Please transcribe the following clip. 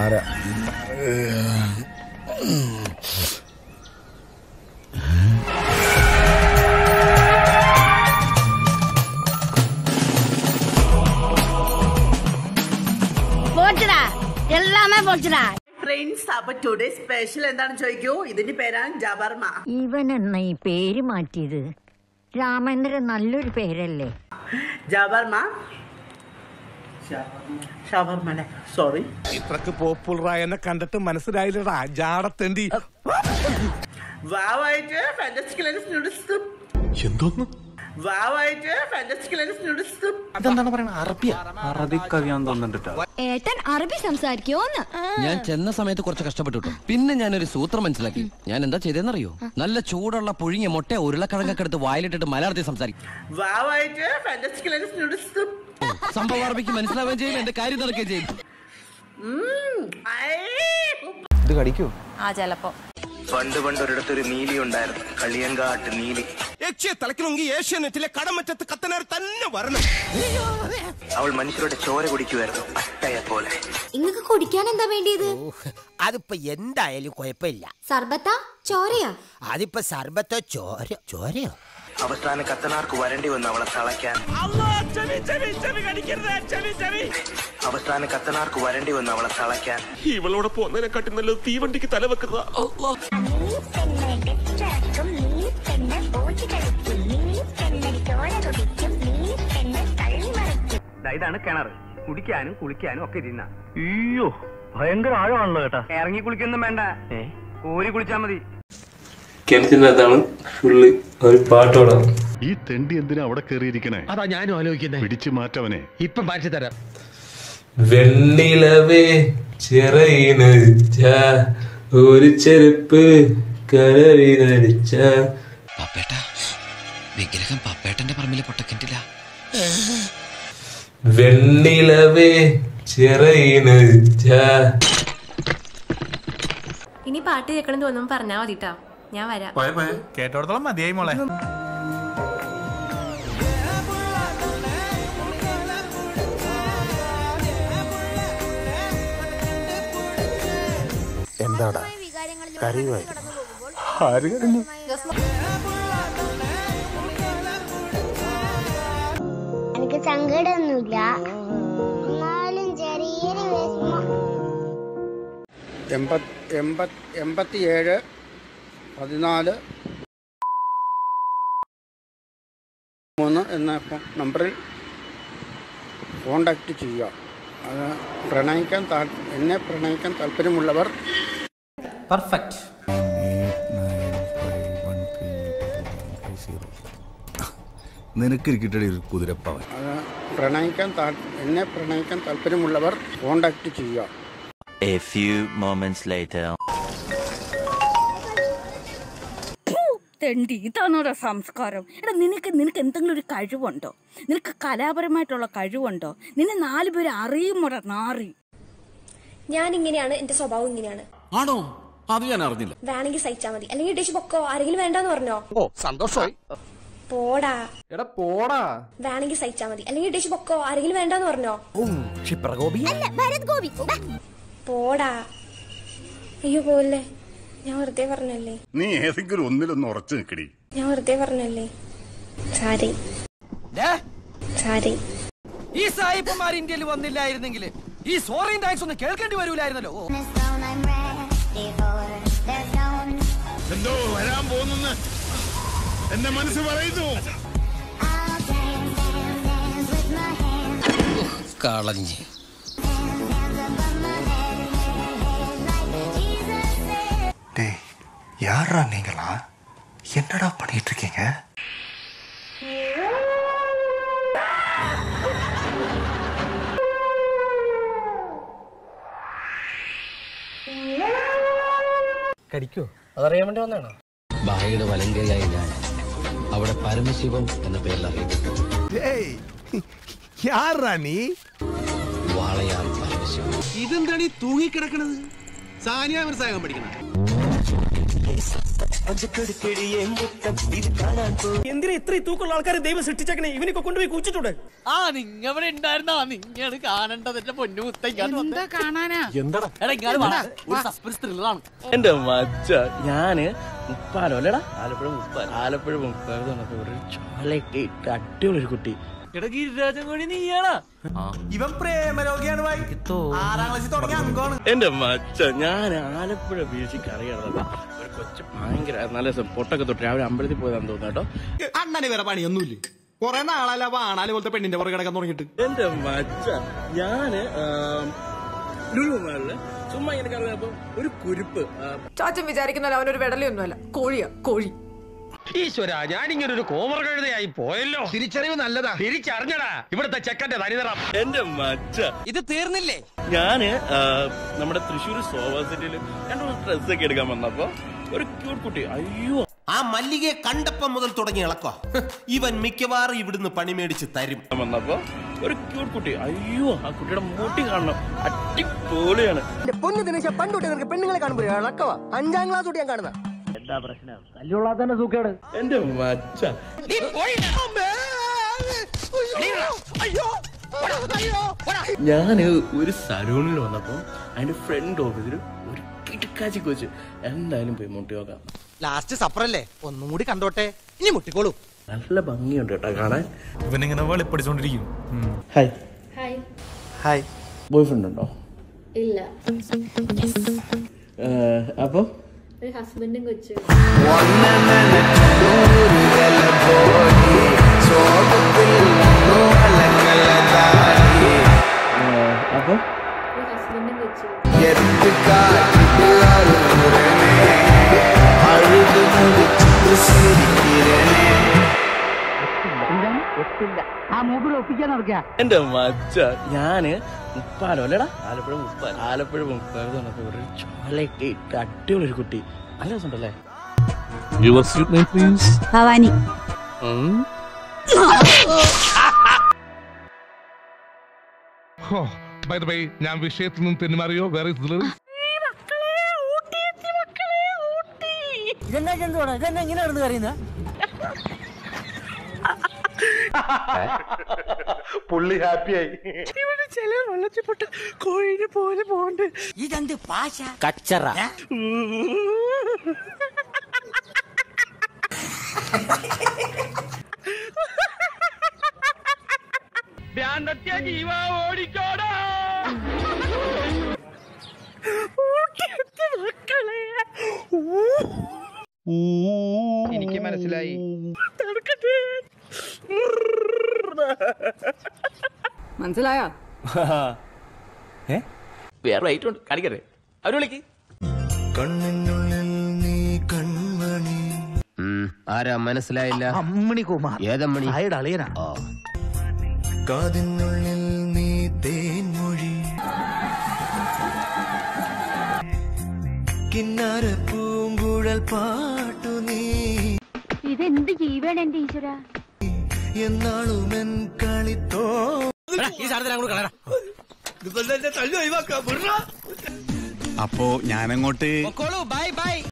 ആരാ? ഫ്രണ്ട്സ്, അപ്പൊ today special എന്താണെന്ന് ചോദിക്കൂ. ഇതിന്റെ പേരാണ് ജബർമ. ഇവൻ എന്നാ ഈ പേര് മാറ്റിയത്? രാമേന്ദ്രൻ നല്ലൊരു പേരല്ലേ? ജബർമ, ഷവർമ, സോറി. ഇത്രക്ക് പോപ്പുലറായ എന്നെ കണ്ടിട്ട് മനസ്സിലായില്ലടാ ജാടത്തേണ്ടി. വാവായിട്ട് ഫാന്റാസ്റ്റിക് നൂഡിൽസ്. എന്തോന്ന് വാവായിട്ട് ഫാന്റാസ്റ്റിക് നൂഡിൽസ്. ഇതെന്താണ് പറയണ? അറബിയാ? അറബിക് അറിയാൻ തോന്നുന്നുണ്ട്. ഏട്ടൻ അറബി സംസാരിക്കോന്ന്? ഞാൻ ചെന്ന സമയത്ത് കുറച്ച് കഷ്ടപ്പെട്ടു. പിന്നെ ഞാനൊരു സൂത്രം മനസ്സിലാക്കി. ഞാൻ എന്താ ചെയ്തെന്നറിയോ? നല്ല ചൂടുള്ള പുഴുങ്ങിയ മുട്ട ഉരുളക്കിഴങ്ങൊക്കെ എടുത്ത് വായിലിട്ടിട്ട് മലയാളത്തിൽ സംസാരിക്കും. വാവായിട്ട് ഫാന്റാസ്റ്റിക് നൂഡിൽസ്. സംഭവം അറബിക്ക് മനസ്സിലാവുകയും ചെയ്യും, എന്റെ കാര്യം നടക്കുകയും ചെയ്യും. ഇത് കടിക്കോ? ആ, ചെലപ്പോ. പണ്ട് ഒരിടത്തൊരു നീലി ഉണ്ടായിരുന്നു, കളിയങ്കാട്ട് നീലി. തലക്കിലെങ്കിൽ ഏഷ്യാനെറ്റിലെ കടമറ്റത്ത് കത്തനാർ തന്നെ വരണം. അവൾ മനുഷ്യരുടെ ചോര കുടിക്കുമായിരുന്നു, അട്ടയെ പോലെ. ഇങ്ങക്ക് കുടിക്കാൻ എന്താ വേണ്ടിയത്? അതിപ്പോ എന്തായാലും കുഴപ്പമില്ല. സർബത്താ ചോരയാ? അതിപ്പോ സർബത്തോ ചോരയോ? അവസാനം കത്തനാർക്ക് വരണ്ടി വന്ന് അവളെ തളയ്ക്കാൻ. അവസാനം കത്തനാർക്ക് വരണ്ടി വന്ന് അവളെ തളയ്ക്കാൻ. ഇവളോടെ പോകുന്നതിനെക്കാട്ടി നല്ലത് തീവണ്ടിക്ക് തലവെക്കുന്ന. ഇതാണ് കിണർ, കുടിക്കാനും കുളിക്കാനും ഒക്കെ ഇരുന്ന. അയ്യോ, ഭയങ്കര ആഴമാണല്ലോ കേട്ടാ. ഇറങ്ങി കുളിക്കൊന്നും വേണ്ട, കോരി കുളിച്ചാ മതി. കിണറ്റിനകത്താണ് ഫുള്ള് ഒരു പാട്ടോടാണ്. ഈ തെണ്ടി എന്തിനാ അവിടെ കയറിയിരിക്കണേ? അതാ ഞാനും ആലോചിക്കുന്നേ. പിടിച്ചു മാറ്റവനെ. ഇപ്പൊ മാറ്റി തരാം. വെണ്ണിലവേ ചിറയിനടിച്ച ഒരു ചെരുപ്പ് കരവിനടിച്ച. പപ്പേട്ട വിഗ്രഹം പപ്പേട്ടന്റെ പറമ്പിലെ പൊട്ടക്കിട്ടില്ല. വെണ്ണിലവേ ചിറയിനടിച്ച. ഇനി പാട്ട് കേൾക്കണം തോന്നുമ്പോ പറഞ്ഞാ മതിട്ടാ, ഞാൻ വരാം. കേട്ടോടത്തോളം മതിയായി മോളെ. എന്താടാ കരയുവായി? എനിക്ക് സങ്കടമൊന്നുമില്ല, എന്നാലും ചെറിയൊരു വിഷമം. 87 14 3 എന്ന നമ്പറിൽ കോണ്ടാക്ട് ചെയ്യുക. അത് എന്നെ പ്രണയിക്കാൻ താല്പര്യമുള്ളവർ. പെർഫെക്റ്റ്. നിനക്ക് കിട്ടടി ഒരു കുതിരപ്പവൻ. അത് എന്നെ പ്രണയിക്കാൻ താല്പര്യമുള്ളവർ കോണ്ടാക്ട് ചെയ്യുക. A few moments later. ഇതാണോടാ സംസ്കാരം? എടാ, നിനക്ക് എന്തെങ്കിലും ഒരു കഴിവുണ്ടോ? നിനക്ക് കലാപരമായിട്ടുള്ള കഴിവുണ്ടോ? നിന്നെ 4 പേര് അറിയുമോടാ നാറി? ഞാൻ ഇങ്ങനെയാണ്, എന്റെ സ്വഭാവം ഇങ്ങനെയാണ്. ആണോ? അത് ഞാൻ അറിഞ്ഞില്ല. വേണമെങ്കിൽ സഹിച്ചാ മതി, അല്ലെങ്കിൽ ഡിഷ് പൊക്കോ. ആരെങ്കിലും വേണ്ടെന്ന് പറഞ്ഞോ? ഓ, സന്തോഷമായി. പോടാ. എടാ പോടാ. വേണമെങ്കിൽ സഹിച്ചാ മതി, അല്ലെങ്കിൽ ഡിഷ് പൊക്കോ. ആരെങ്കിലും വേണ്ടെന്ന് പറഞ്ഞോ? പോടാ. അയ്യോ പോലെ, ഞാൻ വെറുതെ പറഞ്ഞല്ലേ. നീ ഏതെങ്കിലും ഒന്നിലൊന്ന് ഉറച്ചു നിൽക്കടി. ഞാൻ വെറുതെ പറഞ്ഞല്ലേ. സാരി. ഈ സായിപ്പന്മാർ ഇന്ത്യയിൽ വന്നില്ലായിരുന്നെങ്കിൽ ഈ സോറിയും താങ്ക്സ് ഒന്നും കേൾക്കേണ്ടി വരൂലായിരുന്നല്ലോ. എന്തോ വരാൻ പോകുന്നു എന്റെ മനസ്സ് പറയുന്നു. കളഞ്ഞ് யாரா நீங்களா? என்னடா பண்ணிட்டு இருக்கீங்க? കടിക്കോ? അതറിയാൻ വേണ്ടി വന്നാണോ? ഭായിയുടെ വലങ്കയായി ഞാൻ അവിടെ പരമശിവം എന്ന പേരിൽ അറിയപ്പെട്ടു. വാളയാർ പരമശിവം. ഇതെന്താണ് ഈ തൂങ്ങിക്കിടക്കണത്? സാനിയ മനസ്സാകാൻ പഠിക്കണം. എന്തിനാ ഇത്രയും തൂക്കമുള്ള ആൾക്കാരെ ദൈവം സൃഷ്ടിച്ചേക്കണേ? ഇവനൊക്കെ കൊണ്ടുപോയി കൂച്ചിട്ടുണ്ട്. ആ നിങ്ങവിടെ ഉണ്ടായിരുന്നോ? നിങ്ങാണ് കാണേണ്ടത്. എന്റെ പൊന്നു എന്താ കാണാനാ? ഒരു സസ്പെൻസ് ത്രില്ലറാണ്. എന്റെ മച്ച ഞാന് മുപ്പാലോല്ലടാ ആലപ്പുഴ മുപ്പാലൊക്കെ ഇട്ട് അടിപൊളി ഒരു കുട്ടി. ഇവൻ പ്രേമരോഗിയാണ്. എന്റെ മച്ച ഞാൻ ആലപ്പുഴ ബീച്ചിൽ അറിയാം. ഒരു കൊച്ചു ഭയങ്കര നല്ല പൊട്ടൊക്കെ തൊട്ട് രാവിലെ അമ്പലത്തിൽ പോയതാന്ന് തോന്നുന്നു കേട്ടോ. അണ്ണന് വേറെ പണിയൊന്നുമില്ല. കൊറേ നാളല്ല വാണാല് പോലത്തെ പെണ്ണിന്റെ പുറകെ കിടക്കാൻ തുടങ്ങിയിട്ട്. എന്റെ മച്ച ഞാന് ചുമ്മാ ഇങ്ങനെ കറങ്ങപ്പോ ഒരു കുരുപ്പ് ചാച്ചൻ വിചാരിക്കുന്ന അവനൊരു വെടലൊന്നുമല്ല, കോഴിയാ കോഴി. ഈശ്വര, ഞാനിങ്ങനെ ഒരു കോമർ കഴുതയായി പോയല്ലോ. തിരിച്ചറിവ് നല്ലതാ, തിരിച്ചറിഞ്ഞടാ ഇവിടുത്തെ ചെക്കന്റെ തനിനിറം. എന്റെ മച്ച ഇത് തീർന്നില്ലേ? ഞാന് നമ്മുടെ തൃശ്ശൂർ സോവാ സിറ്റിയില് 2 ഡ്രസ്സൊക്കെ എടുക്കാൻ വന്നപ്പോ ഒരു ക്യൂട്ട് കുട്ടി. അയ്യോ, ആ മല്ലികയെ കണ്ടപ്പം മുതൽ തുടങ്ങി ഇളക്കോ. ഇവൻ മിക്കവാറും ഇവിടുന്ന് പണി മേടിച്ച് തരും. വന്നപ്പോ ഒരു ക്യൂട്ട് കുട്ടി. അയ്യോ, ആ കുട്ടിയുടെ മുട്ടി കാണണം, അടിപൊളിയാണ്. പൊന്നു ദിനേശ, പണ്ടോട്ടെ നിനക്ക് പെണ്ണുങ്ങളെ കാണുമ്പോ ഇളക്കവാ. 5ാം ക്ലാസ് തൊട്ട് ഞാൻ കാണുന്ന. എന്താ പ്രശ്നം? കല്ലുള്ള തന്നെ സൂക്കേട്. എന്റെ മച്ച ഞാന് ഒരു സലൂണിൽ വന്നപ്പോ അതിന്റെ ഫ്രണ്ട് ഓഫീസിൽ ഒരു കിടക്കാച്ചി കോച്ച്. എന്തായാലും പോയി മുട്ടി നോക്കാം. ലാസ്റ്റ് സപ്പറല്ലേ, ഒന്നും കൂടി കണ്ടോട്ടെ. ഇനി മുട്ടിക്കോളൂ. നല്ല ഭംഗിയുണ്ട് കേട്ടോ കാണാൻ. ഇവനിങ്ങനെ വെളിപ്പടിച്ചോണ്ടിരിക്കും. Hi hi. Hi. Boyfriend ഉണ്ടോ? ഇല്ല. അപ്പൊ ഒരു ഹസ്ബൻഡും കൊച്ചു. അപ്പൊ ഒരു ഹസ്ബൻഡും കൊച്ചു. എന്റെ മച്ച ഞാന് മുപ്പാലോല്ലടാ ആലപ്പുഴ മുപ്പാലൊക്കെ ഒരു ചോലയൊക്കെ ഇട്ട് അടിപൊളി ഒരു കുട്ടി. നല്ല രസമുണ്ടല്ലേ? ഭവാനി. ഞാൻ വിഷയത്തിൽ നിന്നും തെന്നുമാറിയോ? വേറെ ഇതെന്നാ ചെന്തോടാ? ഇതെന്നാ ഇങ്ങനെ നടന്ന് കറിയുന്ന? പുള്ളി ഹാപ്പിയായി. ഇവിടെ ചില വെള്ളത്തിൽപ്പെട്ട കോഴിനെ പോലെ പോണ്ട്. ഇതെന്ത് പാശ കച്ചറ. ജീവ ഓടിക്കോടാ. എനിക്ക് മനസ്സിലായി. മനസ്സിലായോ? വേറെ റൈറ്റ് ഉണ്ട്, കാണിക്കട്ടെ. അവര് വിളിക്ക്. കണ്ണിനുള്ളിൽ നീ കൺമണി. ആരാ മനസ്സിലായില്ല? അമ്മണി കുമാർ. ഏതമ്മണി? അയാളുടെ അളിയനാ. കാതിനുള്ളിൽ നീ തേൻമൊഴി. കിന്നാര പൂങ്കുഴൽ പാട്ടു നീ. ഇതെന്ത് ജീവൻ എന്റെ ഈശ്വര. എന്നാളുമെൻ കളിത്തോ. ഈ സാധനത്തിൽ അങ്ങോട്ട് കളയണം. അപ്പോ ഞാനങ്ങോട്ട് ബൈ ബൈ.